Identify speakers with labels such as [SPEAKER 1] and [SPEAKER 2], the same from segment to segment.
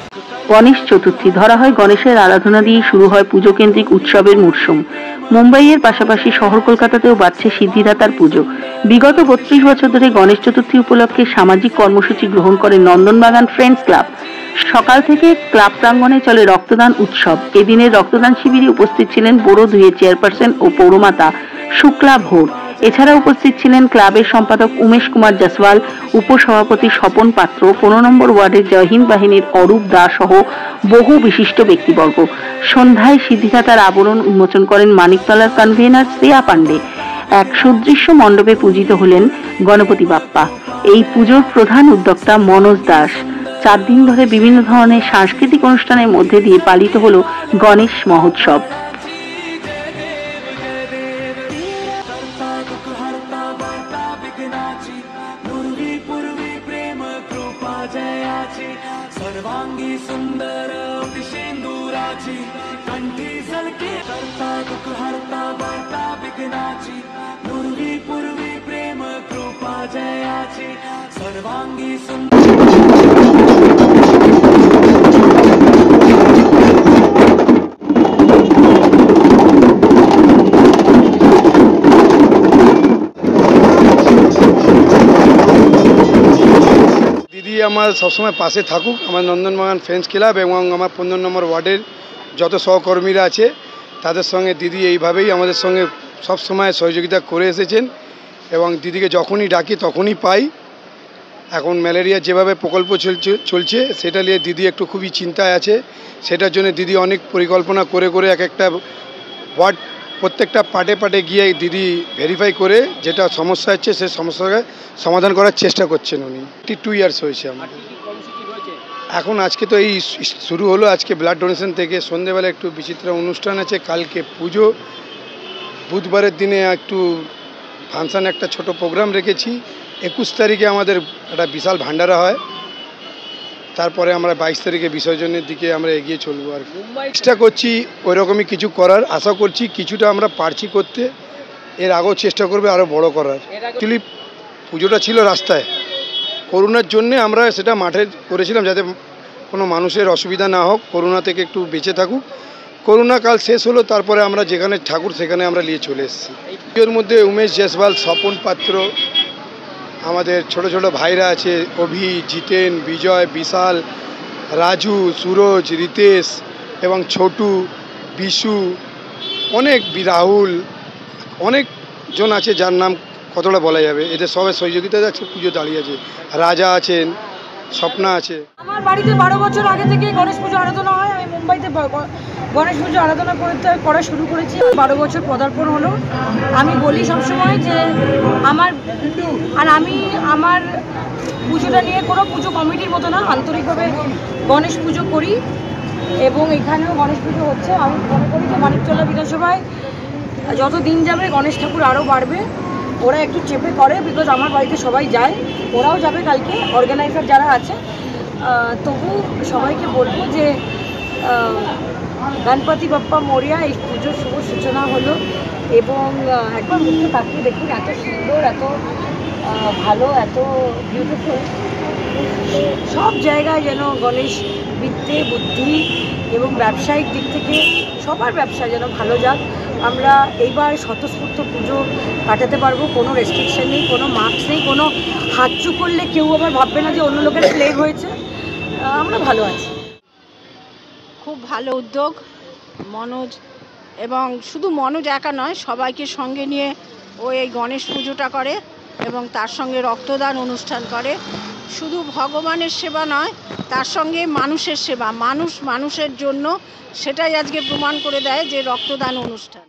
[SPEAKER 1] গণেশ চতুর্থী ধরা হয় গণেশের আরাধনা দিয়ে শুরু হয় পুজো কেন্দ্রিক উৎসবের মরশুম। মুম্বাইয়ের পাশাপাশি শহর কলকাতাতেও বাড়ছে সিদ্ধিদাতার পুজো। বিগত ৩২ বছর ধরে গণেশ চতুর্থী উপলক্ষে সামাজিক কর্মসূচি গ্রহণ করে নন্দনবাগান ফ্রেন্ডস ক্লাব। সকাল থেকে ক্লাব প্রাঙ্গণে চলে রক্তদান উৎসব। এদিনের রক্তদান শিবিরে উপস্থিত ছিলেন বোরো 2 চেয়ারপারসন ও পৌরমাতা শুক্লা ভোর। এছাড়া উপস্থিত ছিলেন ক্লাবের সম্পাদক উমেশ কুমার জসওয়াল, উপসভাপতি স্বপন পাত্র, 15 নম্বর ওয়ার্ডের জয়হিন্দ বাহিনীর অরূপ দাস সহ বহু বিশিষ্ট ব্যক্তিবর্গ। সন্ধ্যায় সিদ্ধিদাতার আবরণ উন্মোচন করেন মানিকতলার কনভেনার শ্রেয়া পান্ডে। এক সুদৃশ্য মণ্ডপে পূজিত হলেন গণপতি বাপ্পা। এই পুজোর প্রধান উদ্যোক্তা মনোজ দাস। 4 দিন ধরে বিভিন্ন ধরনের সাংস্কৃতিক অনুষ্ঠানের মধ্যে দিয়ে পালিত হল গণেশ মহোৎসব।
[SPEAKER 2] सर्वांगी सुंदर शेंदुराची कंठी सलके करता दुख हरता वार्ता विघ्नाची पूर्वी पूर्वी प्रेम कृपा जयाची सर्वांगी सुंदर।
[SPEAKER 3] দিদি আমার সবসময় পাশে থাকুক, আমার নন্দনবাগান ফ্রেন্ডস ক্লাব এবং আমার 15 নম্বর ওয়ার্ডের যত সহকর্মীরা আছে তাদের সঙ্গে দিদি এইভাবেই আমাদের সঙ্গে সবসময় সহযোগিতা করে এসেছেন এবং দিদিকে যখনই ডাকি তখনই পাই। এখন ম্যালেরিয়া যেভাবে প্রকল্প চলছে সেটা নিয়ে দিদি একটু খুবই চিন্তায় আছে। সেটার জন্য দিদি অনেক পরিকল্পনা করে করে এক একটা ওয়ার্ড প্রত্যেকটা পাটে গিয়ে দিদি ভেরিফাই করে যেটা সমস্যা হচ্ছে সেই সমস্যাকে সমাধান করার চেষ্টা করছেন উনি। 2 ইয়ার্স হয়েছে আমার। এখন আজকে তো এই শুরু হলো, আজকে ব্লাড ডোনেশন থেকে সন্ধ্যেবেলা একটু বিচিত্র অনুষ্ঠান আছে, কালকে পুজো, বুধবারের দিনে একটু ফাংশন একটা ছোট প্রোগ্রাম রেখেছি, 21 তারিখে আমাদের একটা বিশাল ভান্ডারা হয়, তারপরে আমরা 22 তারিখে বিসর্জনের দিকে আমরা এগিয়ে চলবো। আর চেষ্টা করছি ওই রকমই কিছু করার, আশা করছি কিছুটা আমরা পারছি করতে, এর আগেও চেষ্টা করবে আরও বড় করার। অ্যাকচুয়ালি পুজোটা ছিল রাস্তায়, করোনার জন্যে আমরা সেটা মাঠে করেছিলাম যাতে কোনো মানুষের অসুবিধা না হোক, করোনা থেকে একটু বেঁচে থাকুক। করোনা কাল শেষ হলো, তারপরে আমরা যেখানে ঠাকুর সেখানে আমরা নিয়ে চলে এসেছি। এর মধ্যে উমেশ জয়সওয়াল, স্বপন পাত্র, আমাদের ছোট ছোট ভাইরা আছে, অভি, জিতেন, বিজয়, বিশাল, রাজু, সুরজ, রিতেশ এবং ছোটু, বিশু, অনেক রাহুল, অনেকজন আছে যার নাম কতটা বলা যাবে। এদের সবাই সহযোগিতা যাচ্ছে, পুজো দাঁড়িয়ে আছে। রাজা আছেন, স্বপ্না আছে।
[SPEAKER 4] আমার বাড়িতে 12 বছর আগে থেকে গণেশ পুজো আরাধনা হয়। আমি মুম্বাইতে গণেশ পুজো আরাধনা করা শুরু করেছি, 12 বছর পদার্পণ হলো। আমি বলি সবসময় যে আমার পুজোটা নিয়ে কোনো পুজো কমিটির মতো না, আন্তরিকভাবে গণেশ পুজো করি এবং এখানেও গণেশ পুজো হচ্ছে। আমি মনে করি যে মানিকতলা বিধানসভায় যত দিন যাবে গণেশ ঠাকুর আরও বাড়বে। ওরা একটু চেপে করে, বিকজ আমার বাড়িতে সবাই যায়, ওরাও যাবে কালকে, অর্গানাইজার যারা আছে। তবু সবাইকে বলবো যে গণপতি বাপ্পা মোরিয়া, এই পুজোর শুভ সূচনা হলো এবং একবার মুখে তাকিয়ে দেখুন, এত সুন্দর, এত ভালো, এত বিউটিফুল। সব জায়গায় যেন গণেশ বিদ্যে, বুদ্ধি এবং ব্যবসায়িক দিক থেকে সবার ব্যবসা যেন ভালো যাক। আমরা এইবার স্বতঃস্ফূর্ত পুজো কাটাতে পারবো, কোনো রেস্ট্রিকশন নেই, কোনো মাস্ক নেই, কোনো হাতচু করলে কেউ আবার ভাববে না যে অন্য লোকের প্লেগ হয়েছে। আমরা ভালো আছি।
[SPEAKER 5] খুব ভালো উদ্যোগ মনোজ, এবং শুধু মনোজ একা নয়, সবাইকে সঙ্গে নিয়ে ও এই গণেশ পুজোটা করে এবং তার সঙ্গে রক্তদান অনুষ্ঠান করে। শুধু ভগবানের সেবা নয়, তার সঙ্গে মানুষের সেবা, মানুষের জন্য, সেটাই আজকে প্রমাণ করে দেয় যে রক্তদান অনুষ্ঠান।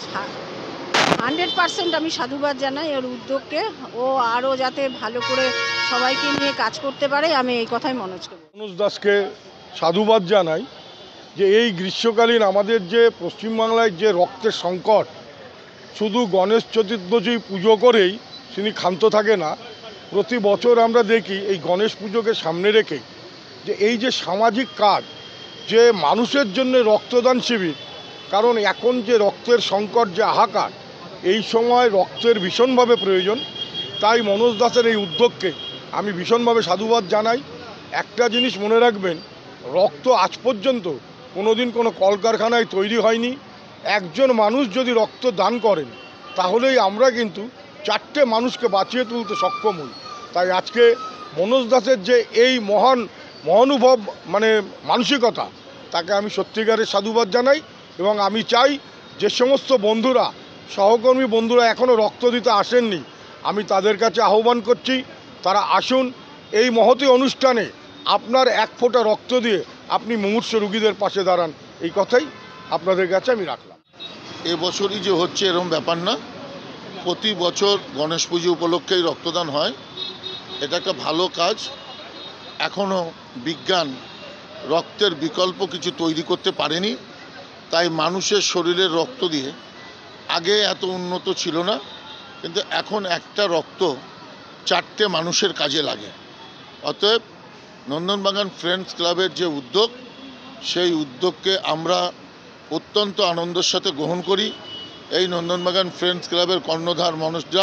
[SPEAKER 5] 100% আমি সাধুবাদ জানাই ওর উদ্যোগকে। ও আরও যাতে ভালো করে সবাইকে নিয়ে কাজ করতে পারে, আমি এই কথাই মনোজ
[SPEAKER 6] দাসকে সাধুবাদ জানাই যে এই গ্রীষ্মকালীন আমাদের যে পশ্চিমবাংলায় যে রক্তের সংকট, শুধু গণেশ চতুর্দশী পুজো করেই তিনি ক্ষান্ত থাকে না। প্রতি বছর আমরা দেখি এই গণেশ পুজোকে সামনে রেখে যে এই যে সামাজিক কাজ, যে মানুষের জন্য রক্তদান শিবির, কারণ এখন যে রক্তের সংকট, যে হাহাকার, এই সময় রক্তের ভীষণভাবে প্রয়োজন। তাই মনোজ দাসের এই উদ্যোগকে আমি ভীষণভাবে সাধুবাদ জানাই। একটা জিনিস মনে রাখবেন রক্ত আজ পর্যন্ত কোনোদিন কোনো কলকারখানায় তৈরি হয়নি। একজন মানুষ যদি রক্ত দান করেন তাহলেই আমরা কিন্তু 4টে মানুষকে বাঁচিয়ে তুলতে সক্ষম হই। তাই আজকে মনোজ দাসের যে এই মহানুভব মানসিকতা, তাকে আমি সত্যিকারের সাধুবাদ জানাই। এবং আমি চাই যে সমস্ত বন্ধুরা, সহকর্মী বন্ধুরা এখনও রক্ত দিতে আসেননি, আমি তাদের কাছে আহ্বান করছি তারা আসুন। এই মহতী অনুষ্ঠানে আপনার 1 ফোঁটা রক্ত দিয়ে আপনি মুমূর্ষু রোগীদের পাশে দাঁড়ান, এই কথাই আপনাদের কাছে আমি রাখলাম।
[SPEAKER 7] এবছরই যে হচ্ছে এরকম ব্যাপার না, প্রতি বছর গণেশ পুজো উপলক্ষেই রক্তদান হয়। এটা একটা ভালো কাজ। এখনও বিজ্ঞান রক্তের বিকল্প কিছু তৈরি করতে পারেনি, তাই মানুষের শরীরের রক্ত দিয়ে আগে এত উন্নত ছিল না, কিন্তু এখন একটা রক্ত 4টে মানুষের কাজে লাগে। অতএব নন্দনবাগান ফ্রেন্ডস ক্লাবের যে উদ্যোগ, সেই উদ্যোগকে আমরা অত্যন্ত আনন্দের সাথে গ্রহণ করি। এই নন্দনবাগান ফ্রেন্ডস ক্লাবের কর্ণধার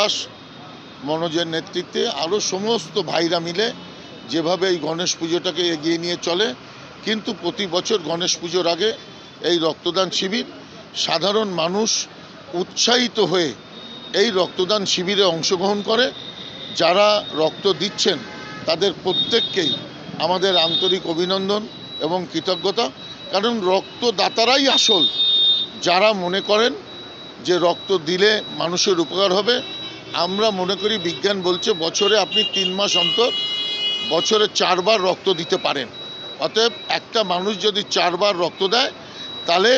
[SPEAKER 7] মনোজের নেতৃত্বে আরও সমস্ত ভাইরা মিলে যেভাবে এই গণেশ পুজোটাকে এগিয়ে নিয়ে চলে। কিন্তু প্রতি বছর গণেশ পুজোর আগে এই রক্তদান শিবির, সাধারণ মানুষ উৎসাহিত হয়ে এই রক্তদান শিবিরে অংশগ্রহণ করে। যারা রক্ত দিচ্ছেন তাদের প্রত্যেককেই আমাদের আন্তরিক অভিনন্দন এবং কৃতজ্ঞতা। কারণ রক্তদাতারাই আসল, যারা মনে করেন যে রক্ত দিলে মানুষের উপকার হবে। আমরা মনে করি, বিজ্ঞান বলছে বছরে আপনি 3 মাস অন্তর বছরে 4 বার রক্ত দিতে পারেন। অতএব একটা মানুষ যদি 4 বার রক্ত দেয় তাহলে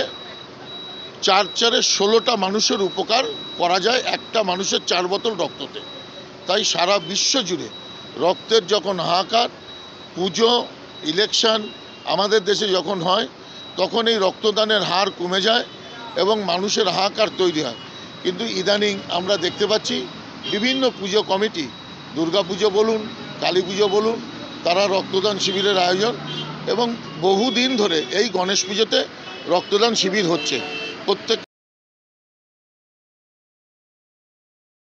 [SPEAKER 7] 4×4 16টা মানুষের উপকার করা যায় একটা মানুষের 4 বোতল রক্ততে। তাই সারা বিশ্ব জুড়ে রক্তের যখন হাহাকার, পুজো, ইলেকশন আমাদের দেশে যখন হয়, তখন এই রক্তদানের হার কমে যায় এবং মানুষের হাহাকার তৈরি হয়। কিন্তু ইদানিং আমরা দেখতে পাচ্ছি বিভিন্ন পুজো কমিটি, দুর্গা পুজো বলুন, কালী পুজো বলুন, তারা রক্তদান শিবিরের আয়োজন, এবং বহুদিন ধরে এই গণেশ পুজোতে রক্তদান শিবির হচ্ছে। প্রত্যেক